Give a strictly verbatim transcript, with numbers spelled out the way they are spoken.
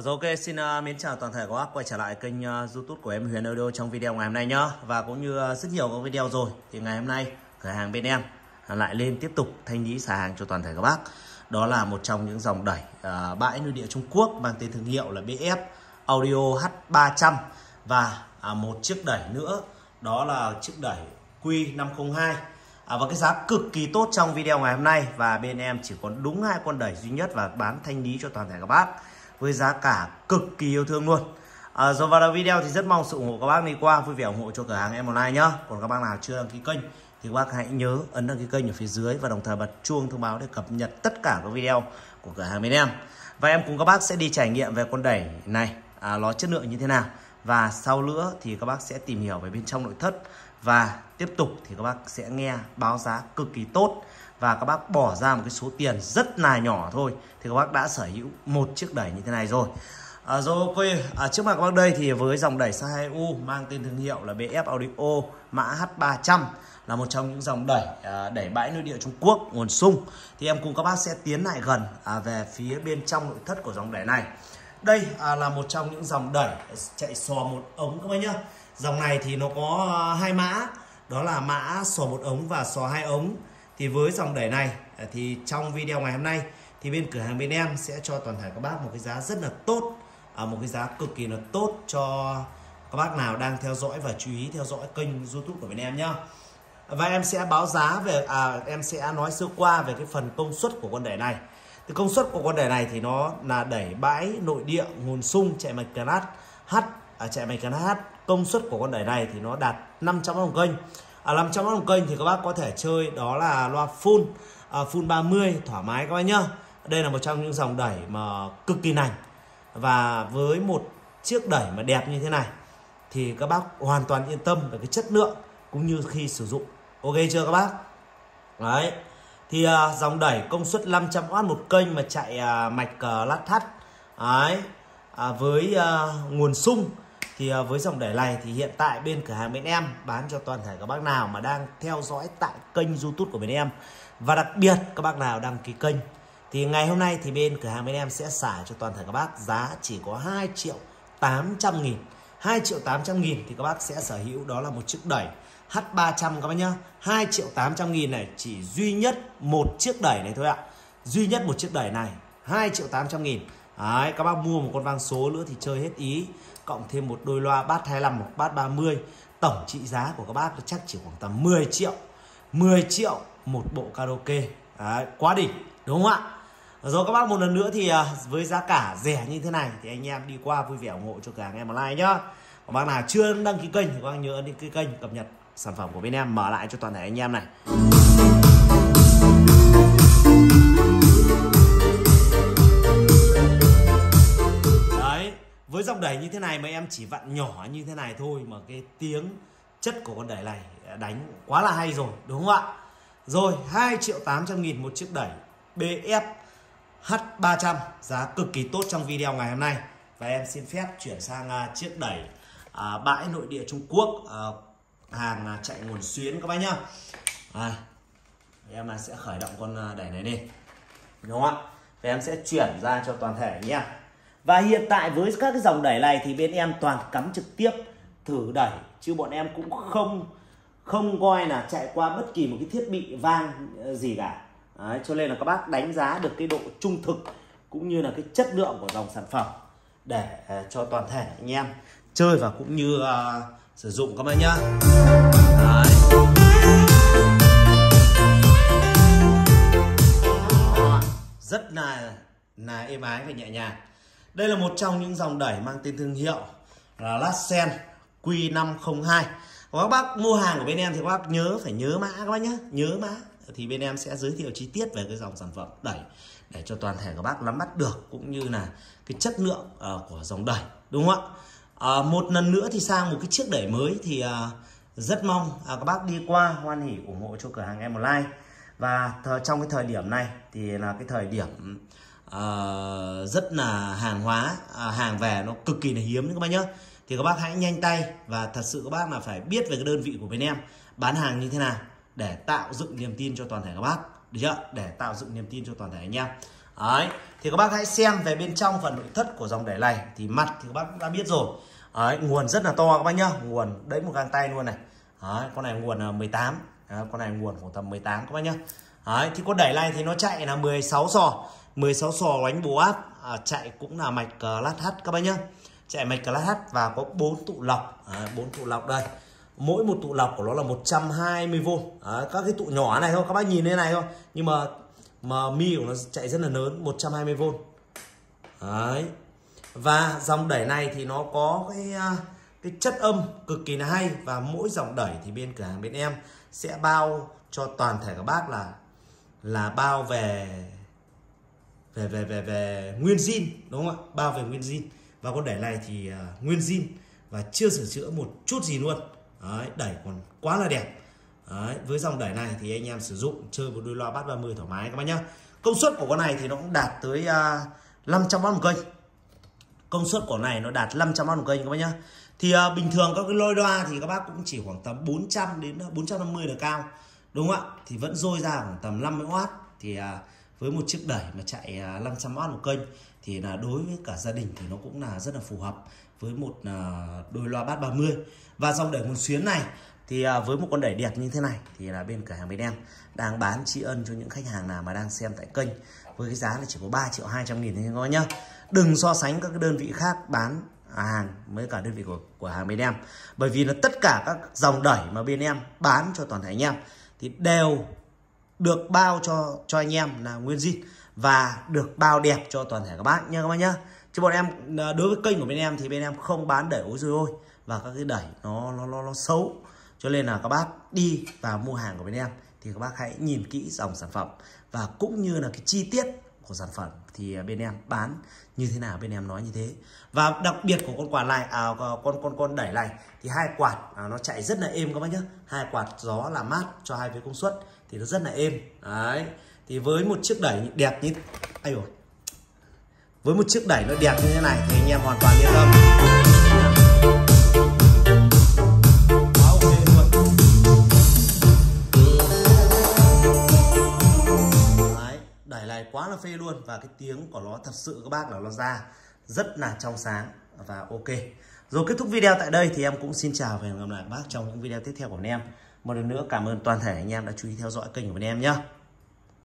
Rồi ok, xin uh, mến chào toàn thể các bác quay trở lại kênh uh, YouTube của em Huyền Audio trong video ngày hôm nay nhá. Và cũng như uh, rất nhiều các video rồi thì ngày hôm nay cửa hàng bên em lại lên tiếp tục thanh lý xả hàng cho toàn thể các bác. Đó là một trong những dòng đẩy uh, bãi nội địa Trung Quốc mang tên thương hiệu là bê ép Audio H ba trăm. Và uh, một chiếc đẩy nữa đó là chiếc đẩy Q năm không hai. À, và cái giá cực kỳ tốt trong video ngày hôm nay. Và bên em chỉ còn đúng hai con đẩy duy nhất và bán thanh lý cho toàn thể các bác với giá cả cực kỳ yêu thương luôn. À, rồi vào đầu video thì rất mong sự ủng hộ các bác đi qua vui vẻ ủng hộ cho cửa hàng em online nhá. Còn các bác nào chưa đăng ký kênh thì các bác hãy nhớ ấn đăng ký kênh ở phía dưới và đồng thời bật chuông thông báo để cập nhật tất cả các video của cửa hàng bên em. Và em cùng các bác sẽ đi trải nghiệm về con đẩy này, à, nó chất lượng như thế nào. Và sau nữa thì các bác sẽ tìm hiểu về bên trong nội thất. Và tiếp tục thì các bác sẽ nghe báo giá cực kỳ tốt. Và các bác bỏ ra một cái số tiền rất là nhỏ thôi thì các bác đã sở hữu một chiếc đẩy như thế này rồi. À, rồi ok, à, trước mặt các bác đây thì với dòng đẩy size hai U mang tên thương hiệu là bê ép Audio mã H ba trăm, là một trong những dòng đẩy à, đẩy bãi nội địa Trung Quốc nguồn sung. Thì em cùng các bác sẽ tiến lại gần à, về phía bên trong nội thất của dòng đẩy này. Đây à, là một trong những dòng đẩy chạy sò một ống các bác nhá. Dòng này thì nó có à, hai mã, đó là mã sò một ống và sò hai ống. Thì với dòng đẩy này thì trong video ngày hôm nay thì bên cửa hàng bên em sẽ cho toàn thể các bác một cái giá rất là tốt, à, một cái giá cực kỳ là tốt cho các bác nào đang theo dõi và chú ý theo dõi kênh YouTube của bên em nhá. Và em sẽ báo giá về, à, em sẽ nói sơ qua về cái phần công suất của con đẩy này. Thì công suất của con đẩy này thì nó là đẩy bãi nội địa nguồn sung chạy mạch cát H, à, chạy mạch cát H. Công suất của con đẩy này thì nó đạt năm trăm ống kênh. À, năm trăm ống kênh thì các bác có thể chơi đó là loa full, à, full ba mươi thoải mái các bác nhá. Đây là một trong những dòng đẩy mà cực kỳ nành. Và với một chiếc đẩy mà đẹp như thế này thì các bác hoàn toàn yên tâm về cái chất lượng cũng như khi sử dụng. Ok chưa các bác? Đấy. Thì à, dòng đẩy công suất năm trăm oát một kênh mà chạy à, mạch à, lát thắt. Đấy. À, với à, nguồn sung. Thì à, với dòng đẩy này thì hiện tại bên cửa hàng bên em bán cho toàn thể các bác nào mà đang theo dõi tại kênh YouTube của bên em. Và đặc biệt các bác nào đăng ký kênh thì ngày hôm nay thì bên cửa hàng bên em sẽ xả cho toàn thể các bác giá chỉ có hai triệu tám trăm nghìn. hai triệu tám trăm nghìn thì các bác sẽ sở hữu đó là một chiếc đẩy H ba trăm các bác nhá. hai triệu tám trăm nghìn này chỉ duy nhất một chiếc đẩy này thôi ạ. Duy nhất một chiếc đẩy này hai triệu tám trăm nghìn. Đấy, các bác mua một con vang số nữa thì chơi hết ý. Cộng thêm một đôi loa bass hai lăm, một bass ba mươi. Tổng trị giá của các bác chắc chỉ khoảng tầm mười triệu. mười triệu một bộ karaoke. Đấy, quá đỉnh đúng không ạ? Rồi các bác một lần nữa thì với giá cả rẻ như thế này thì anh em đi qua vui vẻ ủng hộ cho cửa hàng em online nhá. Còn bác nào chưa đăng ký kênh thì các bác nhớ đăng ký kênh cập nhật sản phẩm của bên em mở lại cho toàn thể anh em này. Đấy, với dòng đẩy như thế này mà em chỉ vặn nhỏ như thế này thôi mà cái tiếng chất của con đẩy này đánh quá là hay rồi đúng không ạ? Rồi hai triệu tám trăm nghìn một chiếc đẩy bê ép H ba trăm, giá cực kỳ tốt trong video ngày hôm nay. Và em xin phép chuyển sang uh, chiếc đẩy uh, bãi nội địa Trung Quốc, uh, hàng uh, chạy nguồn xuyến các bác nhá. À, em là sẽ khởi động con uh, đẩy này đi đúng không ạ? Và em sẽ chuyển ra cho toàn thể nhé. Và hiện tại với các cái dòng đẩy này thì bên em toàn cắm trực tiếp thử đẩy chứ bọn em cũng không không coi là chạy qua bất kỳ một cái thiết bị vang gì cả. Đấy, cho nên là các bác đánh giá được cái độ trung thực cũng như là cái chất lượng của dòng sản phẩm để uh, cho toàn thể anh em chơi và cũng như uh, sử dụng các bác nhá. Đấy. Đó, rất là là êm ái và nhẹ nhàng. Đây là một trong những dòng đẩy mang tên thương hiệu là Lassen Q năm không hai. Các bác mua hàng của bên em thì các bác nhớ phải nhớ mã các bác nhé, nhớ mã thì bên em sẽ giới thiệu chi tiết về cái dòng sản phẩm đẩy để cho toàn thể các bác nắm bắt được cũng như là cái chất lượng uh, của dòng đẩy đúng không ạ? Uh, một lần nữa thì sang một cái chiếc đẩy mới thì uh, rất mong uh, các bác đi qua hoan hỉ ủng hộ cho cửa hàng em online. Và trong cái thời điểm này thì là cái thời điểm uh, rất là hàng hóa, uh, hàng về nó cực kỳ là hiếm các bác nhé. Thì các bác hãy nhanh tay và thật sự các bác là phải biết về cái đơn vị của bên em bán hàng như thế nào để tạo dựng niềm tin cho toàn thể các bác, được chưa? Để tạo dựng niềm tin cho toàn thể anh em. Đấy, thì các bác hãy xem về bên trong phần nội thất của dòng đẩy này. Thì mặt thì các bác cũng đã biết rồi. Đấy, nguồn rất là to các bác nhá, nguồn đấy một găng tay luôn này. Đấy, con này nguồn là mười tám. Đấy, con này nguồn khoảng tầm mười tám các bác nhá. Đấy, thì con đẩy này thì nó chạy là mười sáu sò, mười sáu sò đánh bố áp, à, chạy cũng là mạch class H các bác nhá. Chạy mạch class H và có bốn tụ lọc, bốn tụ lọc đây. Mỗi một tụ lọc của nó là một trăm hai mươi vôn. Đấy, các cái tụ nhỏ này thôi, các bác nhìn thế này thôi. Nhưng mà mà mi của nó chạy rất là lớn, một trăm hai mươi vôn. Đấy. Và dòng đẩy này thì nó có cái cái chất âm cực kỳ là hay, và mỗi dòng đẩy thì bên cửa hàng bên em sẽ bao cho toàn thể các bác là là bao về về về về về nguyên zin, đúng không ạ? Bao về nguyên zin. Và con đẩy này thì uh, nguyên zin và chưa sửa chữa một chút gì luôn. Đấy, đẩy còn quá là đẹp. Đấy, với dòng đẩy này thì anh em sử dụng chơi một đôi loa bass ba mươi thoải mái các bác nhá. Công suất của con này thì nó cũng đạt tới uh, năm trăm oát một kênh. Công suất của này nó đạt năm trăm oát một kênh các bác nhá. Thì uh, bình thường các cái lôi loa thì các bác cũng chỉ khoảng tầm bốn trăm đến bốn trăm năm mươi là cao, đúng không ạ? Thì vẫn dôi ra khoảng tầm năm mươi oát. Thì uh, với một chiếc đẩy mà chạy uh, năm trăm oát một kênh thì là đối với cả gia đình thì nó cũng là rất là phù hợp với một uh, đôi loa bass ba mươi. Và dòng đẩy nguồn xuyến này thì uh, với một con đẩy đẹp như thế này thì là bên cửa hàng bên em đang bán tri ân cho những khách hàng nào mà đang xem tại kênh với cái giá là chỉ có ba triệu hai trăm nghìn thôi các bác nhá. Đừng so sánh các cái đơn vị khác bán hàng với cả đơn vị của, của hàng bên em. Bởi vì là tất cả các dòng đẩy mà bên em bán cho toàn thể anh em thì đều được bao cho cho anh em là nguyên zin và được bao đẹp cho toàn thể các bác nha các bác nhá. Chứ bọn em đối với kênh của bên em thì bên em không bán đẩy ối rồi ôi và các cái đẩy nó nó nó, nó xấu. Cho nên là các bác đi vào mua hàng của bên em thì các bác hãy nhìn kỹ dòng sản phẩm và cũng như là cái chi tiết của sản phẩm thì bên em bán như thế nào bên em nói như thế. Và đặc biệt của con quạt này, à, con con con đẩy này thì hai quạt à, nó chạy rất là êm các bác nhé. Hai quạt gió làm mát cho hai phía công suất thì nó rất là êm. Đấy. Thì với một chiếc đẩy đẹp như ai rồi. Với một chiếc đẩy nó đẹp như thế này thì anh em hoàn toàn yên tâm. Đẩy này quá là phê luôn và cái tiếng của nó thật sự các bác là nó ra rất là trong sáng và ok. Rồi kết thúc video tại đây thì em cũng xin chào và hẹn gặp lại các bác trong những video tiếp theo của bên em. Một lần nữa cảm ơn toàn thể anh em đã chú ý theo dõi kênh của bên em nhé.